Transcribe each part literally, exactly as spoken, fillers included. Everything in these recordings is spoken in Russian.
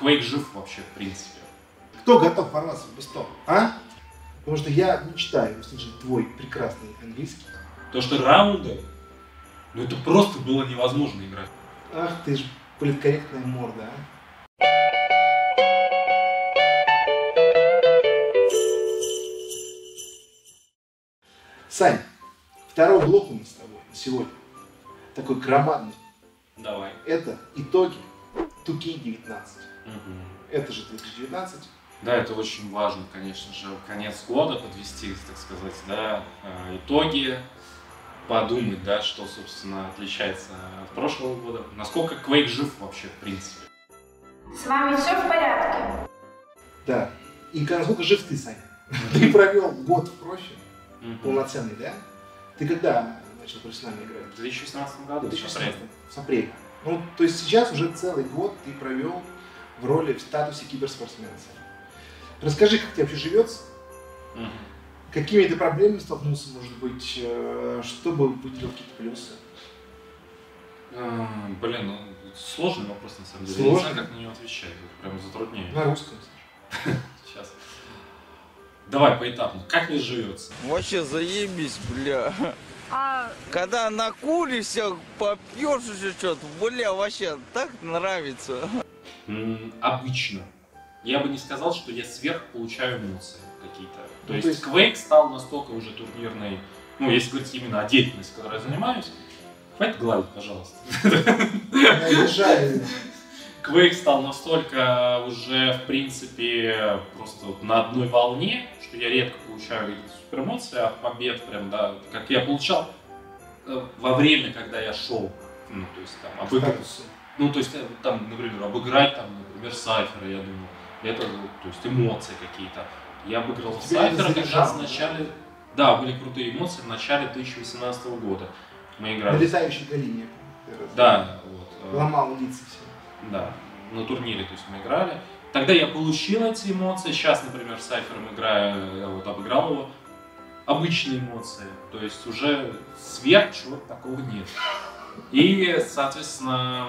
Quake жив вообще, в принципе. Кто готов ворваться в Бестом, а? Потому что я мечтаю услышать твой прекрасный английский. То, что раунды, ну это просто было невозможно играть. Ах ты ж политкорректная морда, а. Сань, второй блок у нас с тобой на сегодня. Такой громадный. Давай. Это итоги ту кей девятнадцать. Угу. Это же две тысячи девятнадцать. Да, это очень важно, конечно же, конец года подвести, так сказать, да, итоги, подумать, да, что, собственно, отличается от прошлого года. Насколько Quake жив вообще, в принципе. С вами все в порядке? Да. И насколько жив ты, Саня? Ты провел год в профи, полноценный, да? Ты когда начал профессионально играть? В две тысячи шестнадцатом году, В две тысячи с апреля. С апреля. Ну, то есть сейчас уже целый год ты провел в роли, в статусе киберспортсмена. Расскажи, как тебе вообще живется? Угу. Какими ты проблемами столкнулся, может быть, чтобы выделил какие-то плюсы? А, блин, ну, сложный вопрос, на самом деле. Сложный? Я не знаю, как на него отвечать. Прям затрудняет. На русском. Сейчас. Давай поэтапно. Как мне живется? Вообще заебись, бля. А... Когда накуришься, попьешь уже что-то, бля, вообще так нравится. М, обычно. Я бы не сказал, что я сверх получаю эмоции какие-то. То, Ну, есть, то есть Quake стал настолько уже турнирной, ну, если говорить именно о деятельности, которой я занимаюсь. Хватит гладить, пожалуйста. Я обижаю. Quake стал настолько уже, в принципе, просто вот на одной волне, что я редко получаю какие-то суперэмоции от побед, прям, да, как я получал э, во время, когда я шел. Ну, то есть, там, обыграть, ну, то есть, э, там, например, обыграть, там, например, Сайфера, я думаю, это, то есть, эмоции какие-то. Я обыграл Сайфера как раз в начале, да, были крутые эмоции в начале две тысячи восемнадцатого года. Мы играли. На летающей Галине. Да, вот. Ломал лица все. Да, на турнире, то есть мы играли. Тогда я получил эти эмоции. Сейчас, например, с Сайфером играю, я вот обыграл его. Обычные эмоции. То есть уже сверх чего-то такого нет. И, соответственно,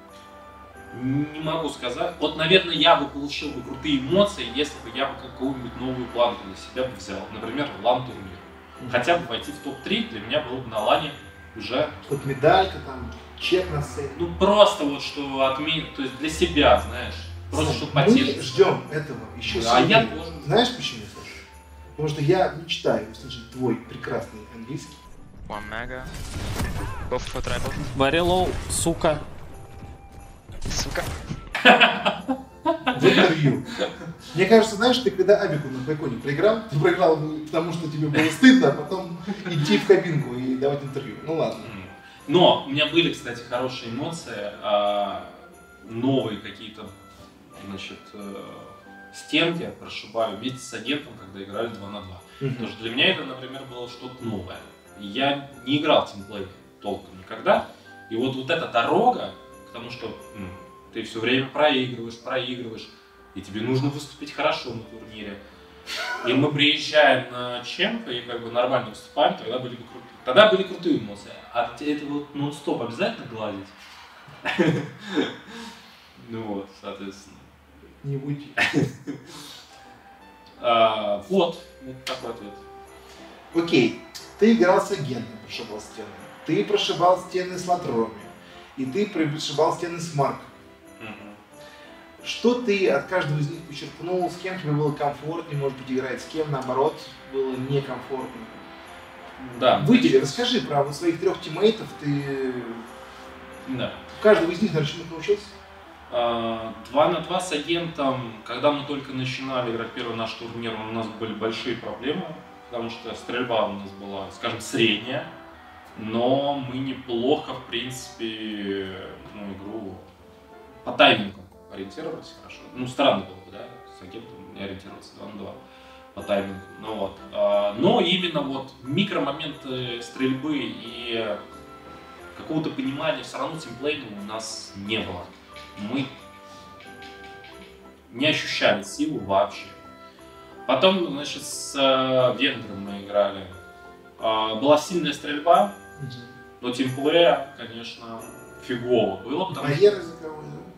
не могу сказать. Вот, наверное, я бы получил бы крутые эмоции, если бы я бы какую-нибудь новую планку для себя бы взял. Например, лан-турнир. Хотя бы войти в топ три для меня было бы на лане уже... Вот медалька там, чек на сцене. Ну просто вот что отметить, то есть для себя, знаешь. Просто чтобы Мы потешиться. ждем этого еще А сильнее. я тоже. Знаешь почему, Саша? Потому что я мечтаю услышать твой прекрасный английский. One mega. Go for triple. Very low, сука. Сука. В интервью. Мне кажется, знаешь, ты когда Абику на Байконе проиграл, ты проиграл, потому что тебе было стыдно, а потом идти в кабинку и давать интервью. Ну ладно. Но у меня были, кстати, хорошие эмоции, а, новые какие-то, значит, э, стенки прошибаю вместе с агентом, когда играли два на два. Мгм. Потому что для меня это, например, было что-то новое. Я не играл в тимплей толком никогда. И вот, вот эта дорога к тому, что м, ты все время проигрываешь, проигрываешь, и тебе нужно выступить хорошо на турнире. И мы приезжаем на чемп и как бы нормально выступаем, тогда были бы крутые. Тогда были крутые эмоции. А это вот нон-стоп обязательно гладить? Ну вот, соответственно. Не уйти. А, вот, вот такой ответ. Окей, ты играл с агентом, прошибал стены. Ты прошибал стены с Латроми. И ты прошибал стены с Марком. Что ты от каждого из них почерпнул, с кем тебе было комфортнее, может быть, играть, с кем, наоборот, было некомфортно? Да. Выдели, расскажи про вот своих трех тиммейтов, ты Да. каждого из них, наверное, чему-то научился? А, Два на два с агентом, когда мы только начинали играть первый наш турнир, у нас были большие проблемы, потому что стрельба у нас была, скажем, средняя, но мы неплохо, в принципе, ну, игру по таймингу ориентировались хорошо. Ну, странно было бы, да, с агентом не ориентироваться два на два по таймингу. Ну, вот. А, но именно вот микромоменты стрельбы и какого-то понимания все равно тимплейна у нас не было. Мы не ощущали силу вообще. Потом, значит, с э, венгром мы играли. Э, была сильная стрельба, но тимплея, конечно, фигово было, потому Барьеры за кого, да?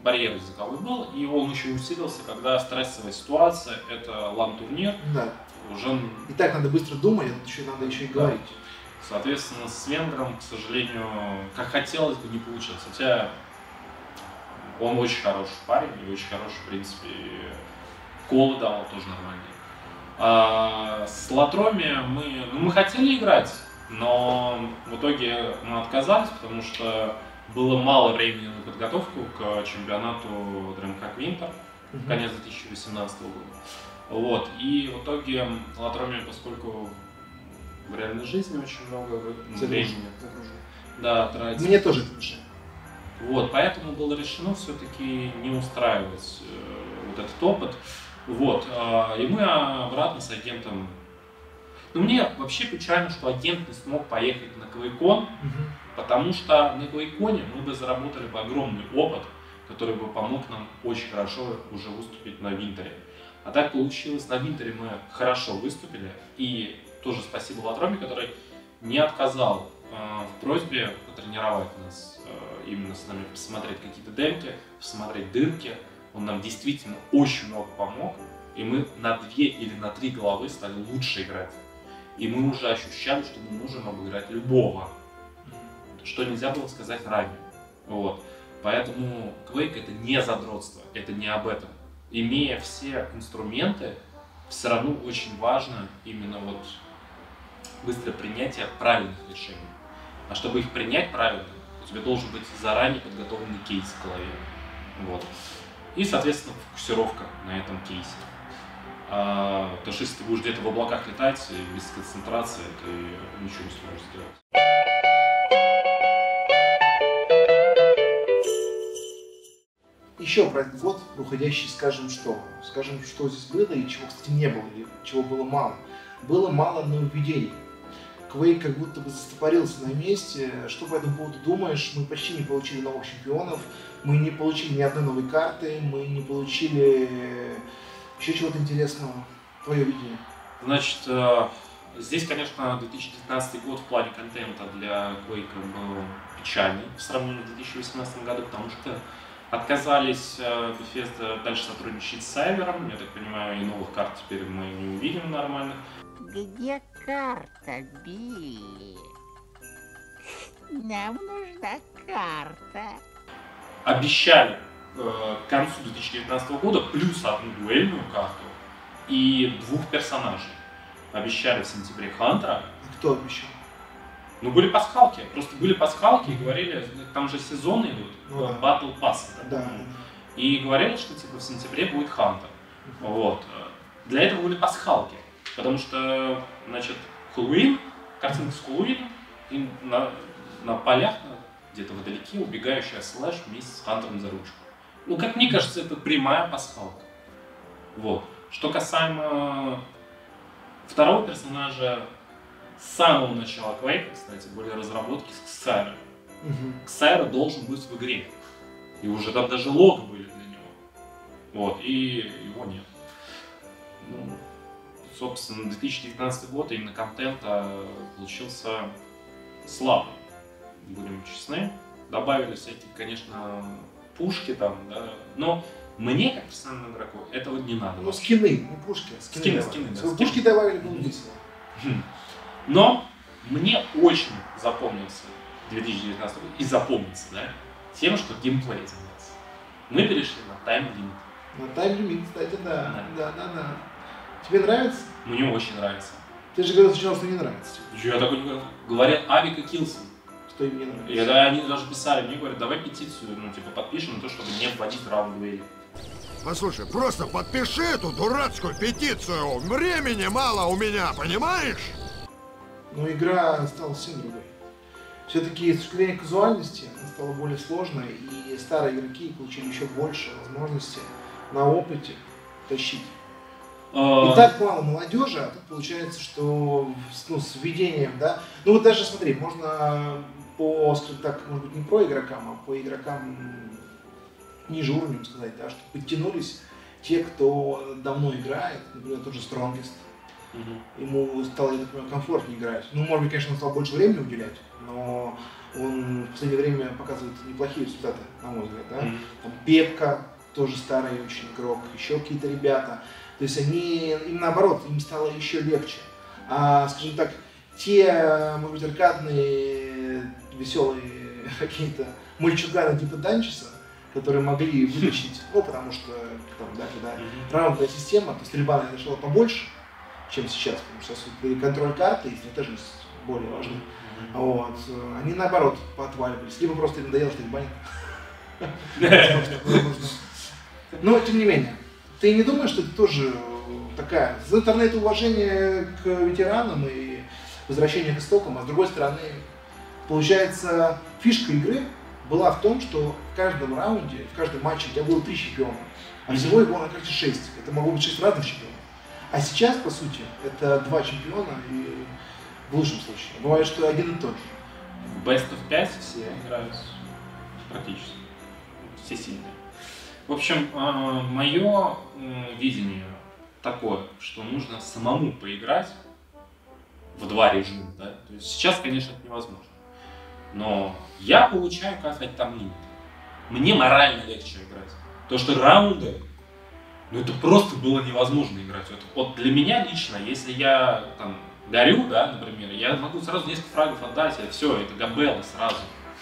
барьер языковой был, и он еще усилился, когда стрессовая ситуация, это лан-турнир, Да. уже... И так надо быстро думать, а тут еще надо еще и говорить. Соответственно, с венгром, к сожалению, как хотелось бы, не получилось. Хотя он очень хороший парень и очень хороший, в принципе, колы давал тоже нормальные. А с Латроми мы, ну, мы хотели играть, но в итоге мы отказались, потому что было мало времени на подготовку к чемпионату DreamHack Winter, Мгм. конец две тысячи восемнадцатого года. Вот. И в итоге Латроми, поскольку в реальной жизни очень много времени, Загружен. да, тратит. Мне тоже это мешает. Вот, поэтому было решено все-таки не устраивать э, вот этот опыт. Вот, э, и мы обратно с агентом. Ну, мне вообще печально, что агент не смог поехать на Квейкон, Мгм. потому что на Квейконе мы бы заработали бы огромный опыт, который бы помог нам очень хорошо уже выступить на Винтере. А так получилось, на Винтере мы хорошо выступили, и тоже спасибо Латроме, который не отказал э, в просьбе потренировать нас, э, именно с нами посмотреть какие-то демки, посмотреть дырки. Он нам действительно очень много помог, и мы на две или на три головы стали лучше играть. И мы уже ощущали, что мы можем обыграть любого, что нельзя было сказать ранее. Вот. Поэтому Quake это не задротство, это не об этом. Имея все инструменты, все равно очень важно именно вот быстрое принятие правильных решений. А чтобы их принять правильно, у тебя должен быть заранее подготовленный кейс в голове. Вот. И, соответственно, фокусировка на этом кейсе. А, потому что если ты будешь где-то в облаках летать и без концентрации, ты ничего не сможешь сделать. Еще про этот год, уходящий, скажем, что? Скажем, что здесь было и чего, кстати, не было, или чего было мало. Было мало нововведений. Quake как будто бы застопорился на месте. Что по этому поводу думаешь? Мы почти не получили новых чемпионов, мы не получили ни одной новой карты, мы не получили еще чего-то интересного. Твое видение? Значит, э, здесь, конечно, две тысячи девятнадцатый год в плане контента для Quake был печальный в сравнении с две тысячи восемнадцатым годом, потому что отказались э, Bethesda дальше сотрудничать с Сайвером. Я так понимаю, и новых карт теперь мы не увидим нормальных. Где карта, Билли? Нам нужна карта. Обещали э, к концу две тысячи девятнадцатого года плюс одну дуэльную карту и двух персонажей. Обещали в сентябре Хантера. Кто обещал? Ну, были пасхалки, просто были пасхалки и говорили, там же сезоны идут, Ну да. Battle Pass. Да. И говорили, что типа в сентябре будет Хантер. Вот. Для этого были пасхалки. Потому что, значит, Хэллоуин, картинка с Хэллоуином, и на, на полях, где-то вдалеке, убегающая Слэш вместе с Хантером за ручку. Ну, как мне кажется, это прямая пасхалка. Вот. Что касаемо второго персонажа, с самого начала Quake, кстати, были разработки с Ксайро. Угу. Ксайро должен быть в игре. И уже там даже лого были для него. Вот. И его нет. Ну, собственно, две тысячи девятнадцатый год именно контента получился слабый. Будем честны. Добавили всякие, конечно, пушки там, да. Но мне, как профессиональному игроку, этого не надо. Ну, скины, не пушки, а скины. Скины, добавили. скины, да, Если бы скины. пушки добавили, было бы весело. Но мне очень запомнился две тысячи девятнадцатый год, и запомнится, да, тем, что геймплей изменился. Мы перешли на тайм-лимит. На тайм-лимит, кстати, да. Да. Да, да, да. Тебе нравится? Мне очень нравится. Ты же говорил сначала, что не нравится. Я такой не говорю. Говорят, Авика Килсон. Что им не нравится. И да, они даже писали, мне говорят, давай петицию, ну, типа, подпишем на то, чтобы не вводить раунд дуэли. Послушай, просто подпиши эту дурацкую петицию. Времени мало у меня, понимаешь? Но игра стала совсем другой. Все-таки с точки зрения казуальности она стала более сложной, и старые игроки получили еще больше возможностей на опыте тащить. И так мало молодежи, а тут получается, что ну, с введением, да. Ну вот даже смотри, можно по, скажем так, может быть, не про игрокам, а по игрокам ниже уровнем сказать, да, что подтянулись те, кто давно играет, например, тот же Strongest. Мгм. Ему стало, я так понимаю, комфортнее играть. Ну, может быть, конечно, он стал больше времени уделять, но он в последнее время показывает неплохие результаты, на мой взгляд. Да? Мгм. Там Пепка, тоже старый очень игрок, еще какие-то ребята. То есть они, им наоборот, им стало еще легче. А, скажем так, те, может быть, аркадные, веселые какие-то мальчуганы типа Данчиса, которые могли вытащить, ну, потому что, там, да, когда Мгм. раундная система, то стрельба наверное, шла побольше, чем сейчас, потому что сейчас и контроль карты и стратежность более важны. Вот. Они наоборот поотваливались, либо просто им надоело, что их банят. Возможно, возможно. Но, тем не менее, ты не думаешь, что это тоже такая, с одной стороны, это уважение к ветеранам и возвращение к истокам, а с другой стороны, получается, фишка игры была в том, что в каждом раунде, в каждом матче у тебя было три чемпиона, а всего его на карте шесть. Это могло быть шесть разных чемпионов. А сейчас, по сути, это два чемпиона и в лучшем случае. Бывает, что один и тот же. В Best of пять все играют практически. Все сильные. В общем, мое видение такое, что нужно самому поиграть в два режима. Да? То есть сейчас, конечно, это невозможно. Но я получаю, как сказать, там лимит. Мне морально легче играть. То, что раунды, ну это просто было невозможно играть. Вот, вот для меня лично, если я там горю, да, например, я могу сразу несколько фрагов отдать, и все, это габелла сразу.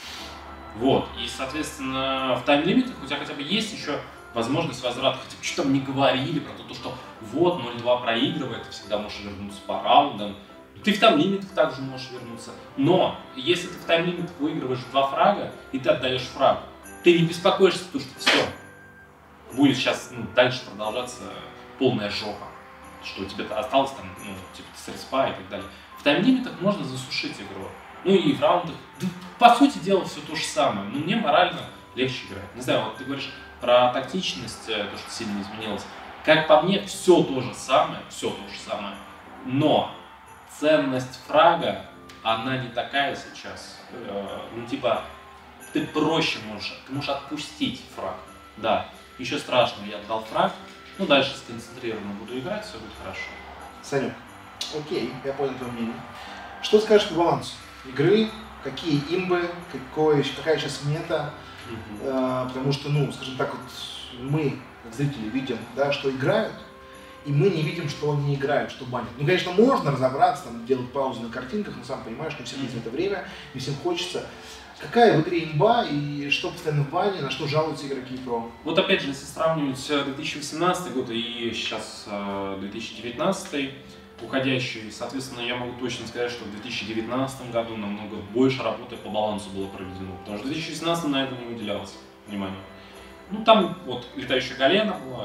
Вот, и, соответственно, в тайм-лимитах у тебя хотя бы есть еще возможность возврата, хотя бы что там не говорили про то, что вот ноль два проигрывает, ты всегда можешь вернуться по раундам. Ты в тайм-лимитах также можешь вернуться. Но, если ты в тайм-лимитах выигрываешь два фрага, и ты отдаешь фраг, ты не беспокоишься, потому что все, будет сейчас ну, дальше продолжаться полная жопа. Что у тебя осталось там, ну, типа с респа и так далее. В тайм-лимитах можно засушить игру. Ну и в раундах, да, по сути дела, все то же самое. Но мне морально легче играть. Не знаю, вот ты говоришь про тактичность, то, что сильно изменилось. Как по мне, все то же самое, все то же самое. Но ценность фрага, она не такая сейчас. Ну типа, ты проще можешь, ты можешь отпустить фраг. Да, еще страшно, я отдал фраг, ну дальше сконцентрированно буду играть, все будет хорошо. Санек, окей, я понял твое мнение. Что скажешь по балансу игры, какие имбы, какой, какая сейчас мета, Mm-hmm. э, потому что, ну, скажем так, вот мы, как зрители, видим, да, что играют, и мы не видим, что не играют, что банят. Ну, конечно, можно разобраться, там, делать паузы на картинках, но сам понимаешь, что у всех есть это время, не всем хочется. Какая в игре имба и что постоянно в бане, на что жалуются игроки про? Вот опять же, если сравнивать две тысячи восемнадцатый год и сейчас две тысячи девятнадцатый, уходящий, соответственно, я могу точно сказать, что в две тысячи девятнадцатом году намного больше работы по балансу было проведено, потому что в две тысячи шестнадцатом на это не уделялось внимания. Ну, там вот летающая галена была,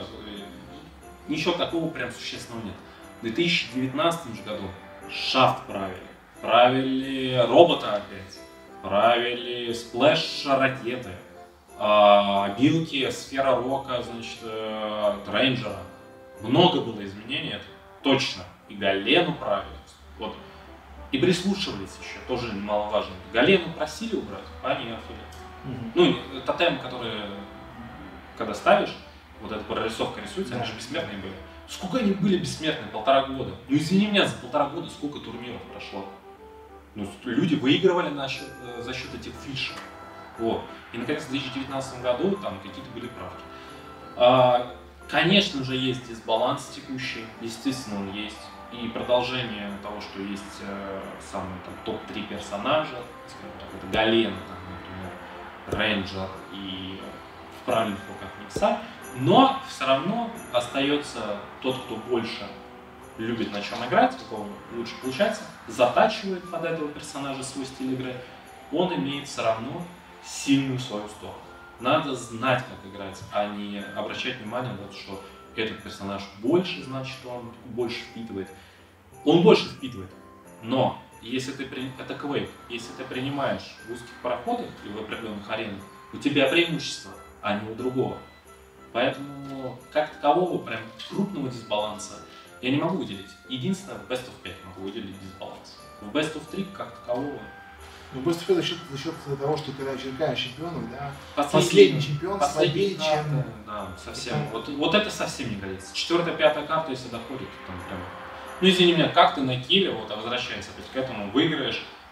ничего такого прям существенного нет. В две тысячи девятнадцатом же году шафт правили, правили робота опять, правили сплэш-ракеты, билки, сфера рока, значит, рейнджера. Много было изменений, это точно. И Галену правили. Вот. И прислушивались еще, тоже немаловажно. Галену просили убрать, а не отходили. Угу. Ну, тотем, который, когда ставишь, вот эта прорисовка рисуется, Да. они же бессмертные были. Сколько они были бессмертные? Полтора года. Ну, извини меня, за полтора года сколько турниров прошло. Ну, люди выигрывали на счет, за счет этих фишек. Вот. И, наконец, в две тысячи девятнадцатом году там какие-то были правки. А, конечно же, есть дисбаланс текущий, естественно, он есть. И продолжение того, что есть э, самые там, топ три персонажа, скажем так, это Галена, там, например, Рейнджер и в правильных руках Никса. Но все равно остается тот, кто больше любит на чем играть, у кого лучше получается, затачивает под этого персонажа свой стиль игры, он имеет все равно сильную свою сторону. Надо знать, как играть, а не обращать внимание на то, что этот персонаж больше, значит, он больше впитывает. Он больше впитывает, но если ты, это квейк, если ты принимаешь в узких пароходах или в определенных аренах, у тебя преимущество, а не у другого. Поэтому, как такового, прям крупного дисбаланса я не могу выделить. Единственное, в Best of пять могу выделить дисбаланс. В Best of три, как такового, Ну, просто за счет, за счет того, что когда черкаешь чемпионов, да, Последний, последний чемпион последний слабее, чем... карта, да, совсем. Вот, вот это совсем не годится. Четвертая, пятая карта, если доходит, то там прям... Ну, извини меня, как ты на килле, вот, а возвращаясь опять к этому, выиграешь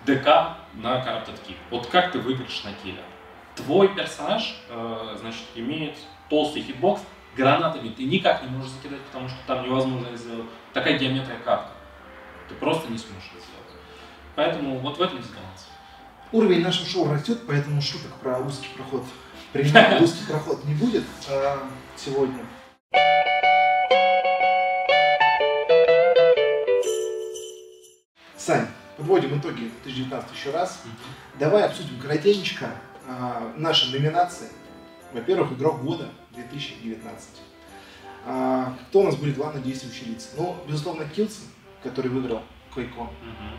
ДК на Corrupted Kid. Вот как ты выиграешь на киллер? Твой персонаж, э, значит, имеет толстый хитбокс, гранатами ты никак не можешь закидать, потому что там невозможно это сделать. Такая геометрия катка. Ты просто не сможешь это сделать. Поэтому вот в этом дисбаланс. Уровень нашего шоу растет, поэтому шуток про узкий проход, примерно узкий проход не будет а, сегодня. Сань, подводим итоги две тысячи девятнадцатого еще раз. Mm-hmm. Давай обсудим коротенечко а, наши номинации. Во-первых, игрок года две тысячи девятнадцать. А, кто у нас были главные действующие лица? Ну, безусловно, Килсон, который выиграл QuakeCon. Mm-hmm.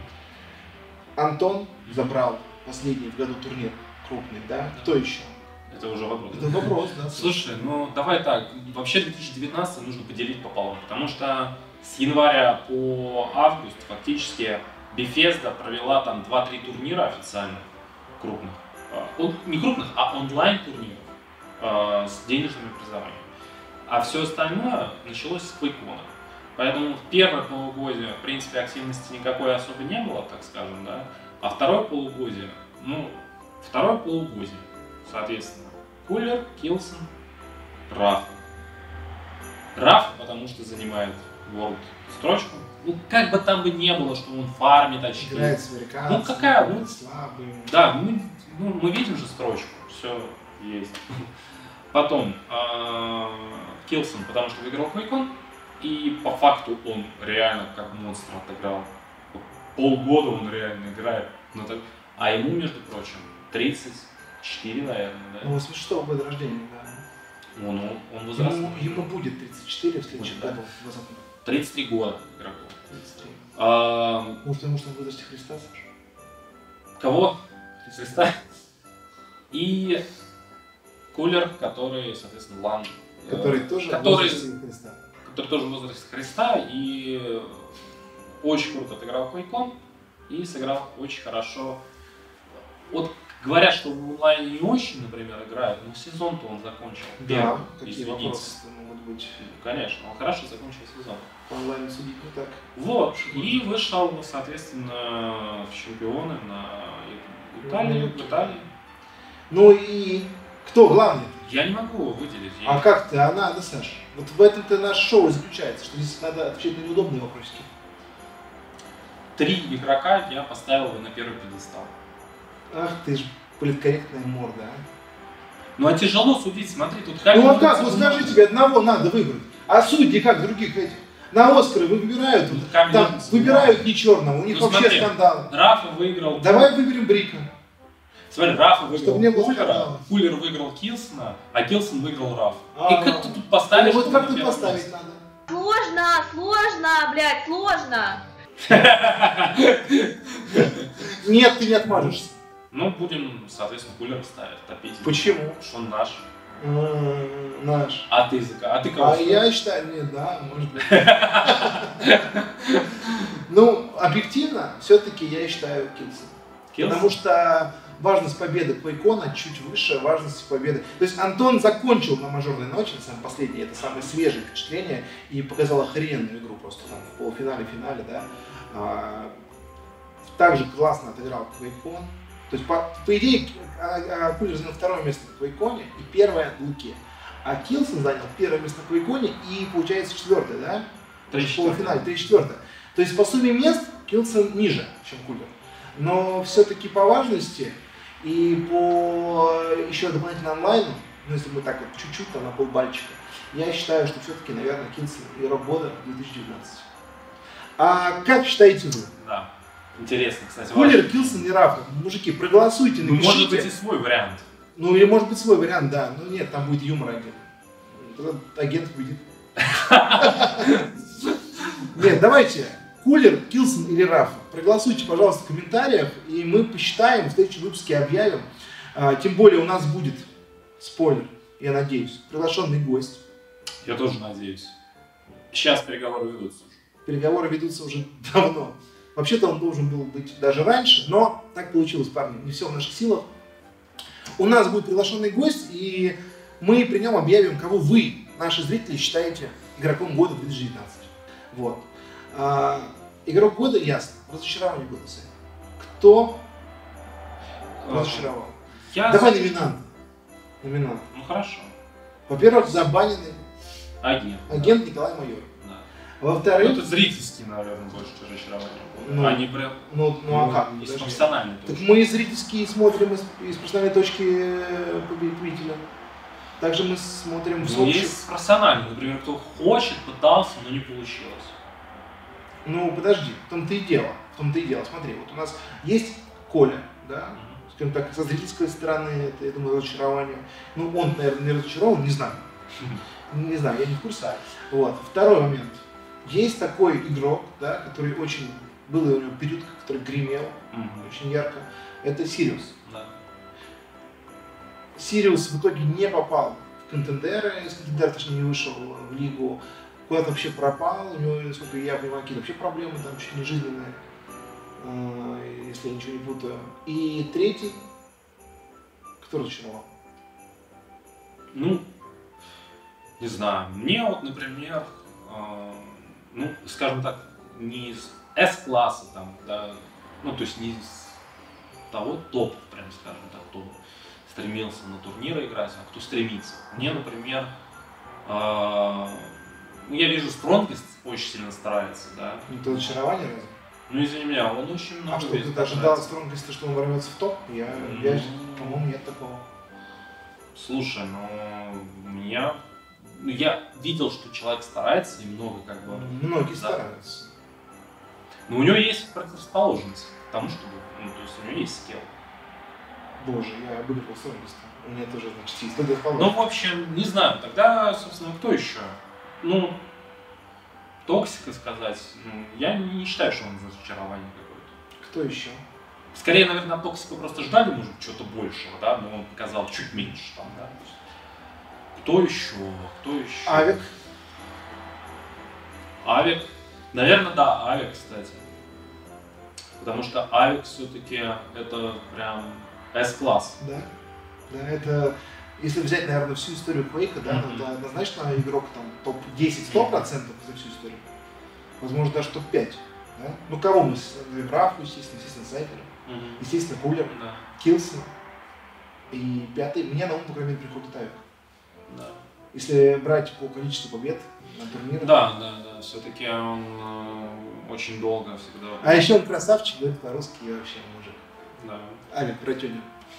Антон забрал последний в году турнир крупный, да? Да. Кто еще? Это уже вопрос. Это вопрос, да. Слушай, ну давай так. Вообще две тысячи девятнадцатый нужно поделить пополам, потому что с января по август фактически Bethesda провела там два-три турнира официально крупных. Не крупных, а онлайн турниров с денежными призовыми. А все остальное началось с QuakeCon. Поэтому в первое полугодие, в принципе, активности никакой особо не было, так скажем, да. А второе полугодие, ну, второе полугодие, соответственно, Кулер, Килсон, Раф. Раф, потому что занимает World строчку. Ну, как бы там бы не было, что он фармит очки. Играет с американцами, ну, какая, ну, слабый. Да, мы, ну, мы видим же строчку, все есть. Потом Килсон, потому что выиграл QuakeCon. И по факту он реально как монстр отыграл. Полгода он реально играет. А ему, между прочим, тридцать четыре, наверное, да? Ну, восемьдесят шестого года рождения, да. Он, он, он возрастной. Ему, ему будет тридцать четыре в следующем году. тридцать три года игроку. тридцать три. А... Может, потому что он в возрасте Христа, Саша? Кого? Христа. И Кулер, который, соответственно, Лан. Который тоже который... в возрасте Христа. который тоже в возрасте Христа и очень круто отыграл QuakeCon и сыграл очень хорошо. Вот говорят, что в онлайне не очень, например, играют, но сезон-то он закончил. Да, какие вопросы могут быть? Конечно, он хорошо закончил сезон. По онлайну судить не так. Вот, и вышел, соответственно, в чемпионы на Италию, в Италии. Ну и кто главный? Я не могу выделить. А как ты? А надо, Саша. Вот в этом-то наше шоу заключается, что здесь надо отвечать на неудобные вопросики. Три игрока я поставил бы на первый пьедестал. Ах ты ж политкорректная морда, а. Ну а тяжело судить, смотри, тут как... Ну а как? Вот скажи, тебе одного надо выбрать. А судьи как других этих? На Оскары выбирают, ну, там выбирают не черного, у них ну, вообще скандалы. Рафа выиграл... Давай выберем Брика. Смотри, Рафа выиграл Кулера, Кулер выиграл Килсона, а Килсон выиграл Рафа. А, и как ты тут поставишь? Ну, вот как тут поставить надо? Сложно, сложно, блядь, сложно. Нет, ты не отмажешься. Ну, будем, соответственно, Кулера ставить, топить. Почему? Потому что он наш. Наш. А ты языка? А ты кого? А я считаю, нет, да, может быть. Ну, объективно, все-таки я считаю Килсон. Потому что важность победы QuakeCon чуть выше важности победы. То есть Антон закончил на мажорной ночи, самое последнее, это самое свежее впечатление, и показал охрененную игру просто там в полуфинале, финале, да. А, также классно отыграл QuakeCon. То есть, по, по идее, Кулер занял второе место на QuakeCon и первое в Луке. А Килсон занял первое место на QuakeCon и, получается, четвертое, да? То есть в полуфинале, три-четвертое. То есть по сумме мест Килсон ниже, чем Кулер. Но все-таки по важности и по еще дополнительно онлайну, ну если мы так вот чуть-чуть там на полбальчика, я считаю, что все-таки, наверное, Килсон игрок года две тысячи девятнадцать. А как считаете вы? Да. Интересно, кстати. Кулер, ваш... Килсон и Рафа. Мужики, проголосуйте, напишите. Ну, может быть и свой вариант. Ну, или может быть свой вариант, да. Ну, нет, там будет юмор агент. Агент будет. Нет, давайте. Кулер, Килсон или Рафа. Проголосуйте, пожалуйста, в комментариях, и мы посчитаем, в следующем выпуске объявим. А, тем более у нас будет, спойлер, я надеюсь, приглашенный гость. Я тоже надеюсь. Сейчас переговоры ведутся уже. Переговоры ведутся уже давно. Вообще-то он должен был быть даже раньше, но так получилось, парни, не все в наших силах. У нас будет приглашенный гость, и мы при нем объявим, кого вы, наши зрители, считаете игроком года две тысячи девятнадцать. Вот. А, игрок года, ясно, разочарование года. Кто Э, разочаровал? Я... Давай номинанты. Номинанты. Ну хорошо. Во-первых, забаненный Агент. агент Николай Майор. Да. Ну, Во-вторых, это зрительские, наверное, больше разочарования. Ну, Они прям... ну, ну а как? Есть Подожди. профессиональные Так тоже. мы и зрительские смотрим из, из профессиональной точки э, победителя. Также мы смотрим в Ну, сообществе. есть профессиональные, например, кто хочет, пытался, но не получилось. Ну, подожди, в том-то и дело. В том-то и дело. Смотри, вот у нас есть Коля, да, скажем так, со зрительской стороны, это, я думаю, разочарование. Ну, он, наверное, не разочарован, не знаю. Не знаю, я не в курсе. Вот. Второй момент. Есть такой игрок, да, который очень... Был у него период, который гремел Мгм. очень ярко. Это Сириус. Да. Сириус в итоге не попал в контендеры, из контендера, точнее, не вышел в лигу. Куда-то вообще пропал, у него, насколько я понимаю, какие-то вообще проблемы, там чуть не жизненные, э, если я ничего не путаю. И третий, кто разочаровал? Ну, не знаю, мне вот, например, э, ну, скажем так, не из S-класса там, да, ну, то есть не из того топа, прям скажем так, кто стремился на турниры играть, а кто стремится. Мне, например, э, ну, я вижу, Стронгест очень сильно старается, да. Это разочарование разве? Ну, извини меня, он очень много А что, весит, ты ожидал старается. Стронгеста, что он ворвется в топ? Я, Ну, я по-моему, нет такого. Слушай, ну, у меня... Ну, я видел, что человек старается и много как бы... Многие Да. стараются. Но у него есть противоположность к тому, чтобы... Ну, то есть у него есть скилл. Боже, я выбрал Стронгеста. У меня тоже, значит, есть Ну, противоположность. в общем, не знаю, тогда, собственно, кто еще? Ну, Токсика сказать, ну, я не считаю, что он разочарование какое-то. Кто еще? Скорее, наверное, от Токсика просто ждали, может, чего-то большего, да, но он показал чуть меньше там, да. Кто еще? Кто еще? Авик. Авик. Наверное, да, Авик, кстати. Потому что Авик все-таки это прям S-класс. Да. Да, это... Если взять, наверное, всю историю Quake, да, Мгм. это однозначно игрок там топ десять сто процентов за всю историю. Возможно, даже топ пять. Да? Ну, кого мы? Бравку, естественно, естественно, Сайфер, Мгм. естественно, Кулер, Да, Килсон. И пятый, мне на ум, по крайней мере, приходит Авик. да. Если брать по количеству побед на турнирах. Да, да, да. Все-таки он э, очень долго всегда. А еще он красавчик, говорит по-русски и вообще мужик. Да. Авик, братюня.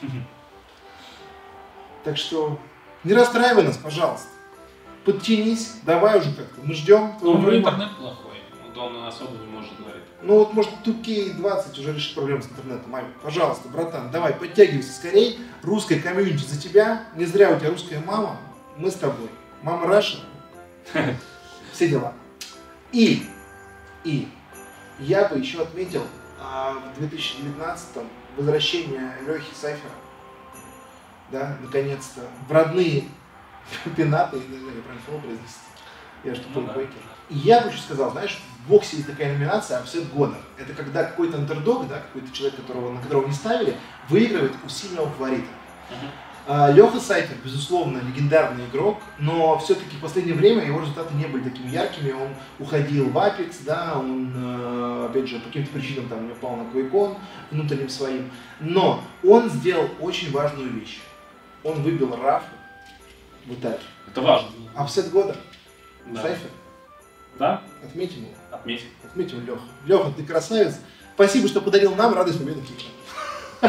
Так что не расстраивай нас, пожалуйста. Подтянись, давай уже как-то. Мы ждем Ну, твоего у него выбора. интернет плохой. Вот он особо не может говорить. Ну вот, может, ту кей двадцать уже решит проблему с интернетом. Ай, пожалуйста, братан, давай, подтягивайся скорей. Русская комьюнити за тебя. Не зря у тебя русская мама. Мы с тобой. Мама Раша. Все дела. И, и, я бы еще отметил а, в две тысячи девятнадцатом возвращение Лехи Сайфера. Да, наконец-то. В родные пенаты, не знаю, я правильно слово произнести. Я же тупой Ну да. квейкер. И я бы еще сказал, знаешь, в боксе есть такая номинация «Апсет года». Это когда какой-то андердог, да, какой-то человек, которого, на которого не ставили, выигрывает у сильного фаворита. Мгм. А, Леха Сайфер, безусловно, легендарный игрок, но все-таки в последнее время его результаты не были такими яркими. Он уходил в Apex, да, он, э, опять же, по каким-то причинам там не упал на Квейкон внутренним своим. Но он сделал очень важную вещь. Он выбил Рафу в этапе. Это важно. Апсет года. Да. Сайфер. Да? Отметим его. Отметим. Отметим Леху. Леха, ты красавец. Спасибо, что подарил нам радость победы Кика.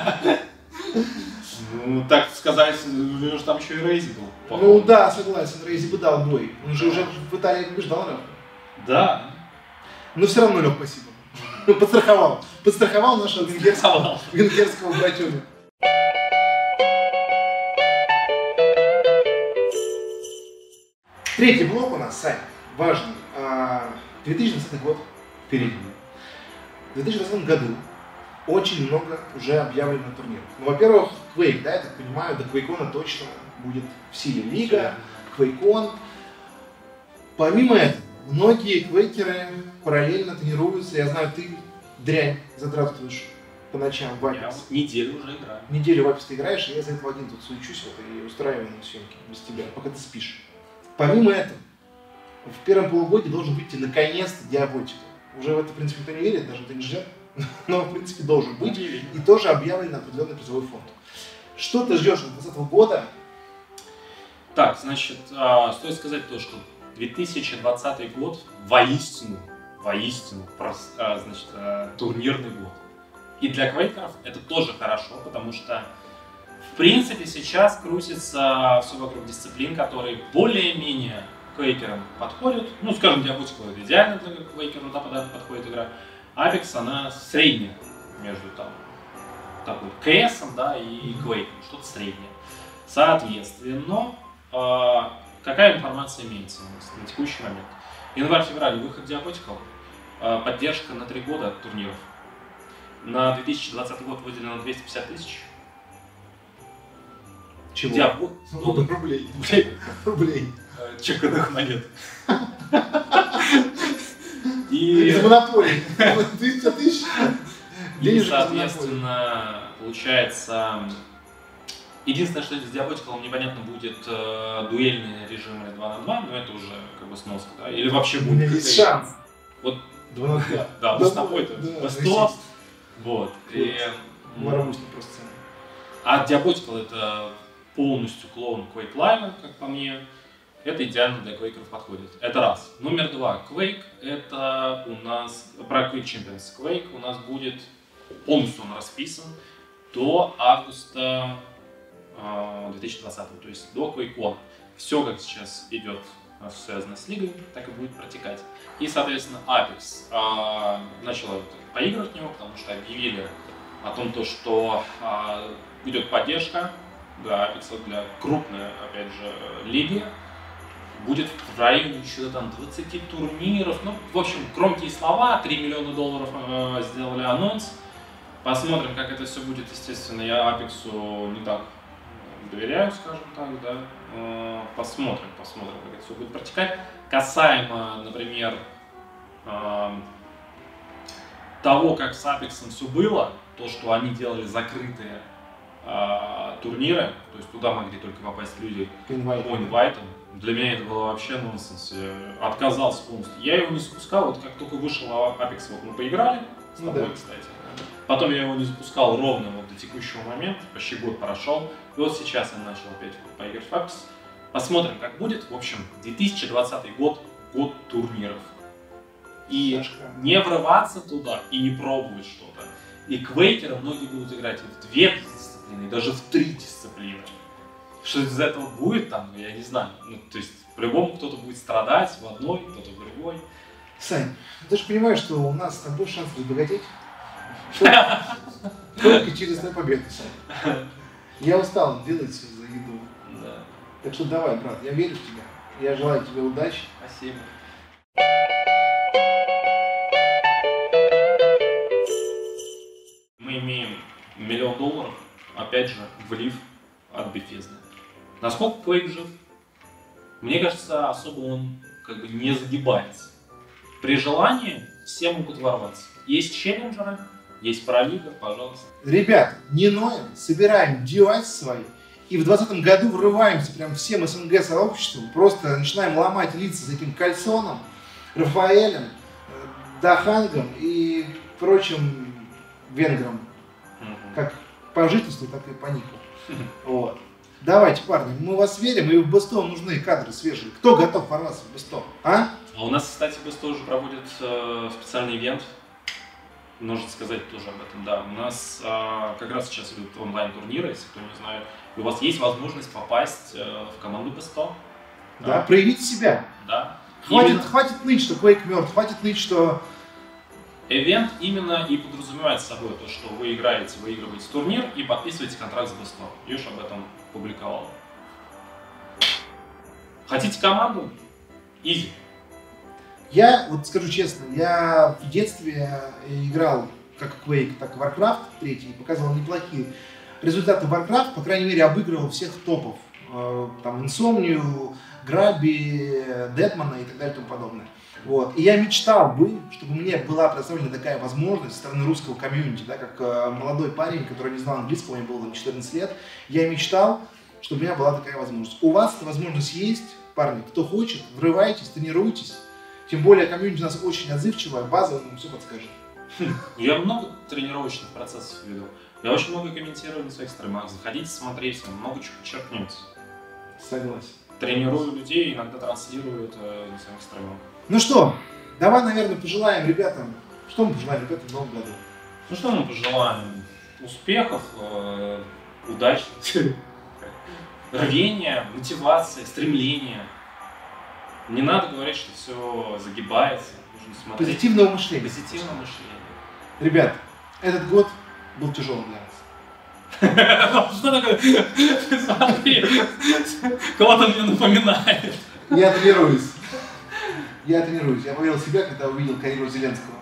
Ну, так сказать, у него же там еще и Рейзи был. Ну по-моему. да, согласен, Рейзи бы дал бой. Он же уже в Италии побеждал Рафу. Да. Но все равно, Лех, спасибо. Подстраховал. Подстраховал нашего венгерского, Рисовал. венгерского братюню. Третий блок у нас, Сань, важный. А, две тысячи двадцатый год впереди. В две тысячи двадцатом году очень много уже объявлено турниров. Ну, во-первых, Quake, да, я так понимаю, до Квейкона точно будет в силе лига, Квейкон. Помимо этого, многие квейкеры параллельно тренируются. Я знаю, ты дрянь задрafтываешь по ночам в Я Apex. вот неделю уже играю. Неделю в Apex ты играешь, и я за этого один тут суечусь вот, и устраиваю на съемки без тебя, пока ты спишь. Помимо этого, в первом полугодии должен выйти наконец-то Диаботика. Уже в это, в принципе, никто не верит, даже это не ждет. Но, в принципе, должен быть. И тоже объявлен определенный призовой фонд. Что ты ждешь от двадцатого года? Так, значит, стоит сказать то, что две тысячи двадцатый год воистину, воистину, просто, значит, турнирный год. И для квейкеров это тоже хорошо, потому что, в принципе, сейчас крутится все вокруг дисциплин, которые более-менее квейкерам подходят. Ну, скажем, Diabolical это идеально для квейкера, да, подходит игра. Apex, она средняя между там такой КСом, да, и квейком, что-то среднее. Соответственно, э, какая информация имеется у нас на текущий момент? Январь-февраль, выход Diabolical, э, поддержка на три года турниров. На две тысячи двадцатый год выделено двести пятьдесят тысяч. Чего? Диабо... Ну, рублей. Рублей. Чеканных монет. И... За монополию. тысяча тысяч. И, соответственно, получается... Единственное, что с Diabolical непонятно, будет э, дуэльный режим или два на два, но это уже как бы сноска, да? Или вообще будет... У меня есть шанс. Вот, два на два. да, вы с тобой-то, по сто. Вот. И... Воробушный просто. А Diabolical это полностью клоун Quake Live, как по мне. Это идеально для квейкеров подходит. Это раз. Номер два. Quake это у нас... Про Quake Champions. Quake у нас будет... Полностью он расписан до августа э, две тысячи двадцатого. То есть до QuakeCon. Все, как сейчас идет, связано с лигой, так и будет протекать. И, соответственно, Apex э, начала поигрывать в него, потому что объявили о том, то, что э, идет поддержка для Apex, для крупной, опять же, лиги. Будет в районе еще там двадцати турниров. Ну, в общем, громкие слова. три миллиона долларов э, сделали анонс. Посмотрим, как это все будет. Естественно, я Apex не так доверяю, скажем так, да. Э, посмотрим, посмотрим, как это все будет протекать. Касаемо, например, э, того, как с Apex все было, то, что они делали закрытые э, турниры, то есть туда могли только попасть люди по инвайтам. Для меня это было вообще нонсенс. Я отказался полностью. Я его не запускал, вот как только вышел Apex, вот мы поиграли с тобой, ну, да. Кстати. Потом я его не запускал ровно вот до текущего момента, почти год прошел. И вот сейчас я начал опять поиграть в Apex. Посмотрим, как будет. В общем, две тысячи двадцатый год, год турниров. И Сашка. Не врываться туда и не пробовать что-то. И квейкеры многие будут играть в две дисциплины, даже в три дисциплины. Что из этого будет там, я не знаю. Ну, то есть, по-любому кто-то будет страдать в одной, кто-то в другой. Сань, ты же понимаешь, что у нас с тобой шанс разбогатеть только через твою победу, Сань. Я устал делать все за еду. Да. Так что давай, брат, я верю в тебя. Я желаю тебе удачи. Спасибо. Мы имеем миллион долларов, опять же, влив от Bethesda. Насколько Quake жив? Мне кажется, особо он как бы не загибается. При желании все могут ворваться. Есть челленджеры, есть пролига, пожалуйста. Ребят, не ноем, собираем девайсы свои и в двадцатом году врываемся прям всем СНГ сообществом, просто начинаем ломать лица с этим Кальсоном, Рафаэлем, Дахангом и прочим венграм. Mm-hmm. Как по жительству, так и по нику. Вот. Давайте, парни, мы в вас верим, и в Бесто нужны кадры свежие. Кто готов ворваться в Бесто, а? А у нас, кстати, Бесто уже проводит э, специальный ивент. Нужно сказать тоже об этом, да. У нас э, как раз сейчас идут онлайн-турниры, если кто не знает. И у вас есть возможность попасть э, в команду Бесто. Да, да, проявить себя. Да. Хватит, Именно... хватит ныть, что Quake мертв, хватит ныть, что... Ивент именно и подразумевает собой то, что вы играете, выигрываете турнир и подписываете контракт с Бесто. Юж об этом публиковал. Хотите команду? Изи. Я, вот скажу честно, я в детстве играл как Quake, так и Warcraft три, и показывал неплохие результаты Warcraft, по крайней мере, обыгрывал всех топов. Там Insomnium, Граби, Дедмана и так далее и тому подобное. Вот. И я мечтал бы, чтобы мне была предоставлена такая возможность со стороны русского комьюнити, да, как э, молодой парень, который не знал английского, мне было там четырнадцать лет, я мечтал, чтобы у меня была такая возможность. У вас эта возможность есть, парни, кто хочет, врывайтесь, тренируйтесь. Тем более комьюнити у нас очень отзывчивая, база нам все подскажет. Я много тренировочных процессов веду. Я очень много комментирую на своих стримах. Заходите, смотрите, много чего подчеркнете. Согласен. Тренирую людей, иногда транслирую это на своих стримах. Ну что, давай, наверное, пожелаем ребятам, что мы пожелаем ребятам в новом году? Ну что мы пожелаем? Успехов, э, удачи, рвения, мотивации, стремления. Не надо говорить, что все загибается. Нужно смотреть. Позитивного мышления. Позитивного мышления. Ребят, этот год был тяжелый для нас. Что такое? Смотри, кого-то мне напоминает. Я тренируюсь. Я тренируюсь. Я поверил в себя, когда увидел карьеру Зеленского.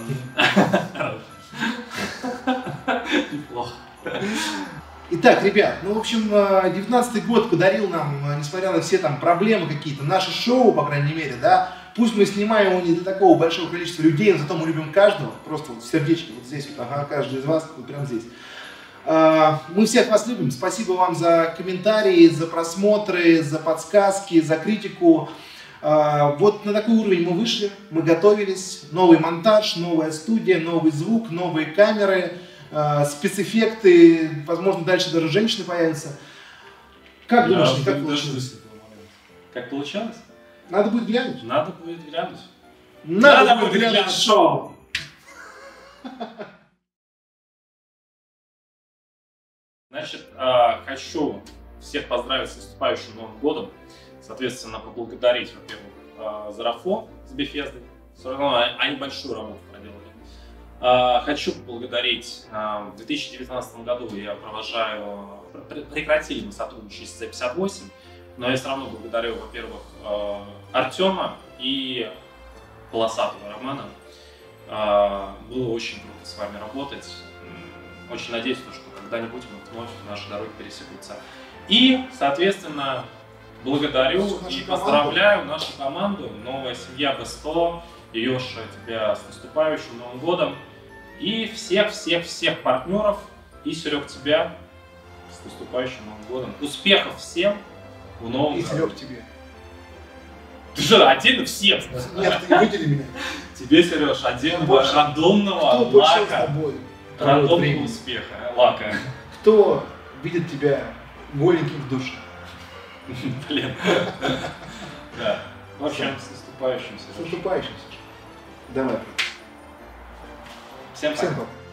Неплохо. Итак, ребят, ну, в общем, девятнадцатый год подарил нам, несмотря на все там проблемы какие-то, наше шоу, по крайней мере, да, пусть мы снимаем его не для такого большого количества людей, но зато мы любим каждого, просто вот сердечки вот здесь, вот, ага, каждый из вас, вот прям здесь. Мы всех вас любим, спасибо вам за комментарии, за просмотры, за подсказки, за критику. Вот на такой уровень мы вышли, мы готовились, новый монтаж, новая студия, новый звук, новые камеры, спецэффекты, возможно, дальше даже женщины появятся. Как думаешь, как получилось? Как получалось? Надо будет глянуть. Надо будет глянуть. Надо, Надо будет будет глянуть глянуть шоу. Значит, хочу всех поздравить с наступающим Новым годом. Соответственно, поблагодарить, во-первых, Зарафо с Bethesda. Все равно они большую работу проделали. Хочу поблагодарить. В две тысячи девятнадцатом году я провожаю, прекратили мы сотрудничать с Си пятьдесят восемь, но я все равно благодарю, во-первых, Артема и Полосатого Романа. Было очень круто с вами работать. Очень надеюсь, что когда-нибудь мы вновь наши дороги пересекутся. И, соответственно, благодарю и поздравляю нашу команду. Новая семья бэ сто. Йоша, тебя с наступающим Новым годом. И всех-всех-всех партнеров. И, Серег, тебя с наступающим Новым годом. Успехов всем в новом году. И, Серег, тебе. Ты же отдельно всем. Нет, ты выдели меня. Тебе, Сереж, отдельно Больше. рандомного Кто больше с лака. тобой? Рандомного Времени. успеха. Лака. Кто видит тебя голеньким в душе? Блин. Да. В общем, с наступающим, С Сереж. наступающим, Саша. Давай. Всем пока. Всем пока.